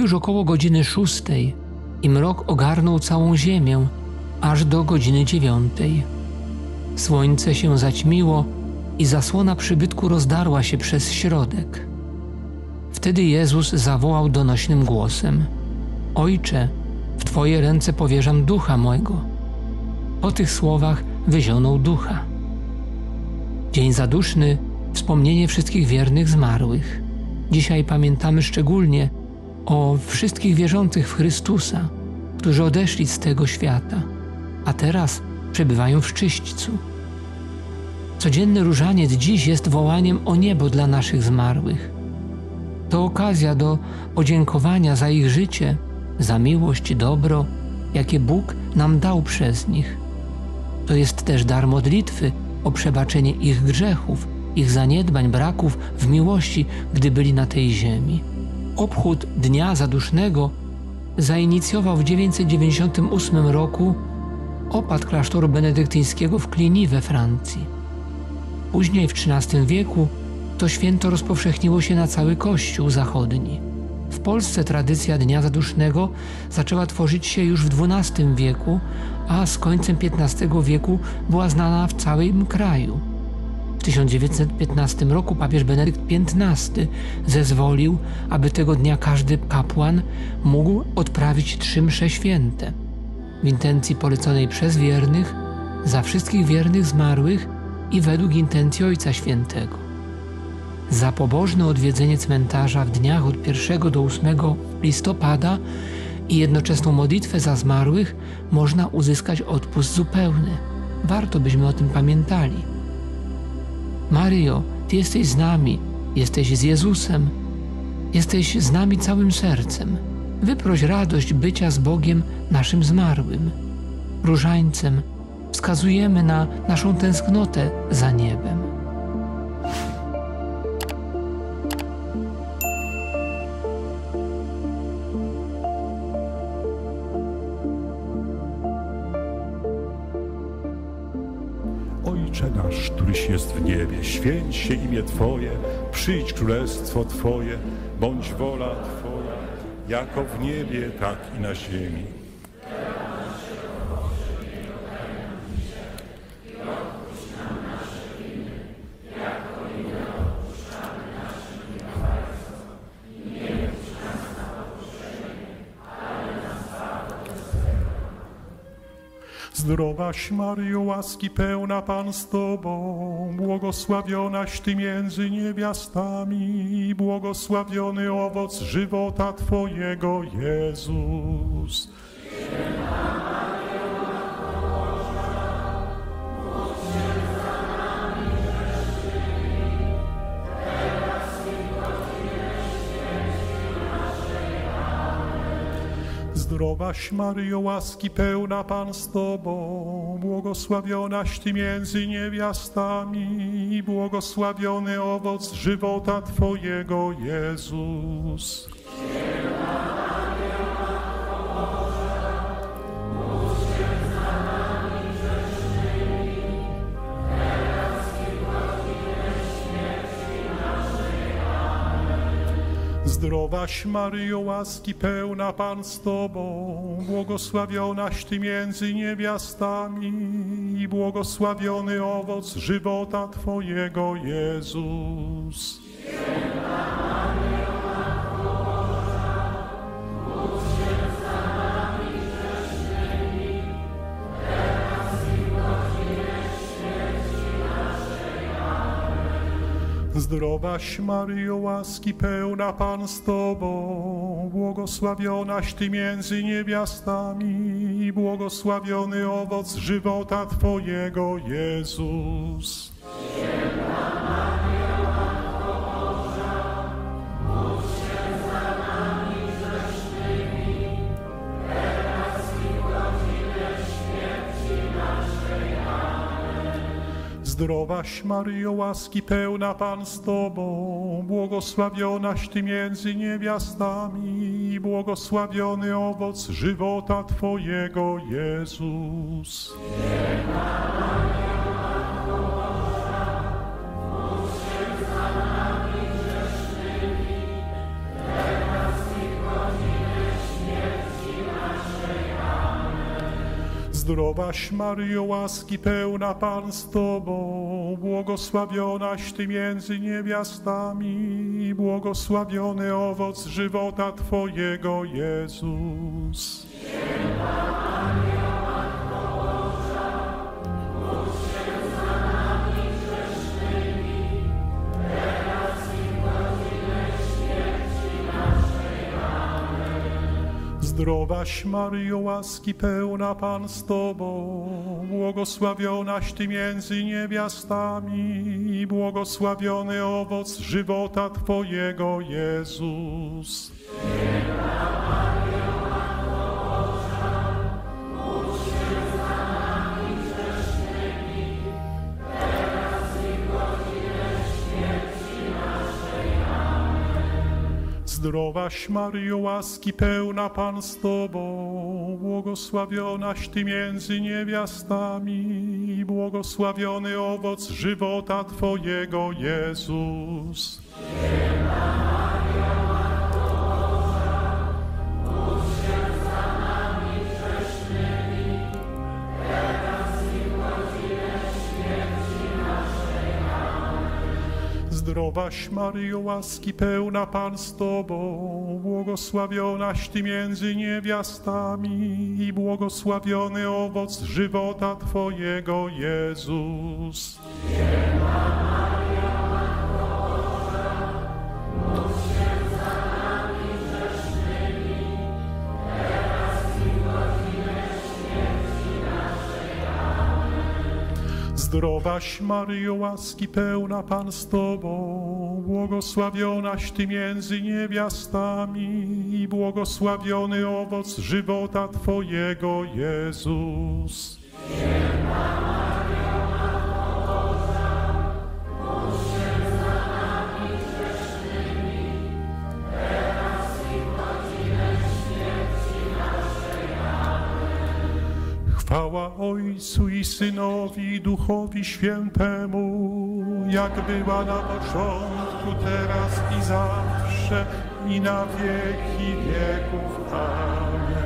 już około godziny 6 i mrok ogarnął całą ziemię aż do godziny 9. Słońce się zaćmiło i zasłona przybytku rozdarła się przez środek. Wtedy Jezus zawołał donośnym głosem: Ojcze, w Twoje ręce powierzam ducha mojego. Po tych słowach wyzionął ducha. Dzień zaduszny, wspomnienie wszystkich wiernych zmarłych. Dzisiaj pamiętamy szczególnie o wszystkich wierzących w Chrystusa, którzy odeszli z tego świata, a teraz przebywają w czyśćcu. Codzienny różaniec dziś jest wołaniem o niebo dla naszych zmarłych. To okazja do podziękowania za ich życie, za miłość i dobro, jakie Bóg nam dał przez nich. To jest też dar modlitwy o przebaczenie ich grzechów, ich zaniedbań, braków w miłości, gdy byli na tej ziemi. Obchód Dnia Zadusznego zainicjował w 998 roku opat klasztoru benedyktyńskiego w Cluny we Francji. Później w XIII wieku to święto rozpowszechniło się na cały Kościół zachodni. W Polsce tradycja Dnia Zadusznego zaczęła tworzyć się już w XII wieku, a z końcem XV wieku była znana w całym kraju. W 1915 roku papież Benedykt XV zezwolił, aby tego dnia każdy kapłan mógł odprawić 3 msze święte w intencji poleconej przez wiernych, za wszystkich wiernych zmarłych i według intencji Ojca Świętego. Za pobożne odwiedzenie cmentarza w dniach od 1 do 8 listopada i jednoczesną modlitwę za zmarłych można uzyskać odpust zupełny. Warto byśmy o tym pamiętali. Maryjo, Ty jesteś z nami, jesteś z Jezusem, jesteś z nami całym sercem. Wyproś radość bycia z Bogiem naszym zmarłym. Różańcem wskazujemy na naszą tęsknotę za niebem. Ojcze nasz, któryś jest w niebie, święć się imię Twoje, przyjdź królestwo Twoje, bądź wola Twoja, jako w niebie, tak i na ziemi. Zdrowaś Maryjo, łaski pełna, Pan z Tobą, błogosławionaś Ty między niewiastami, błogosławiony owoc żywota Twojego, Jezus. Zdrowaś Maryjo, łaski pełna, Pan z Tobą, błogosławionaś Ty między niewiastami, błogosławiony owoc żywota Twojego, Jezus. Zdrowaś Maryjo, łaski pełna, Pan z Tobą, błogosławionaś Ty między niewiastami i błogosławiony owoc żywota Twojego, Jezus. Zdrowaś Maryjo, łaski pełna, Pan z Tobą, błogosławionaś Ty między niewiastami i błogosławiony owoc żywota Twojego, Jezus. Zdrowaś Maryjo, łaski pełna, Pan z Tobą, błogosławionaś Ty między niewiastami i błogosławiony owoc żywota Twojego, Jezus. Zdrowaś Maryjo, łaski pełna, Pan z Tobą, błogosławionaś Ty między niewiastami i błogosławiony owoc żywota Twojego, Jezus. Zdrowaś Maryjo, łaski pełna, Pan z Tobą, błogosławionaś Ty między niewiastami i błogosławiony owoc żywota Twojego, Jezus. Zdrowaś Maryjo, łaski pełna, Pan z Tobą, błogosławionaś Ty między niewiastami i błogosławiony owoc żywota Twojego, Jezus. Zdrowaś Maryjo, łaski pełna, Pan z Tobą, błogosławionaś Ty między niewiastami i błogosławiony owoc żywota Twojego, Jezus. Zdrowaś Maryjo, łaski pełna, Pan z Tobą, błogosławionaś Ty między niewiastami i błogosławiony owoc żywota Twojego, Jezus. Chwała Ojcu i Synowi, i Duchowi Świętemu, jak była na początku, teraz i zawsze, i na wieki wieków. Amen.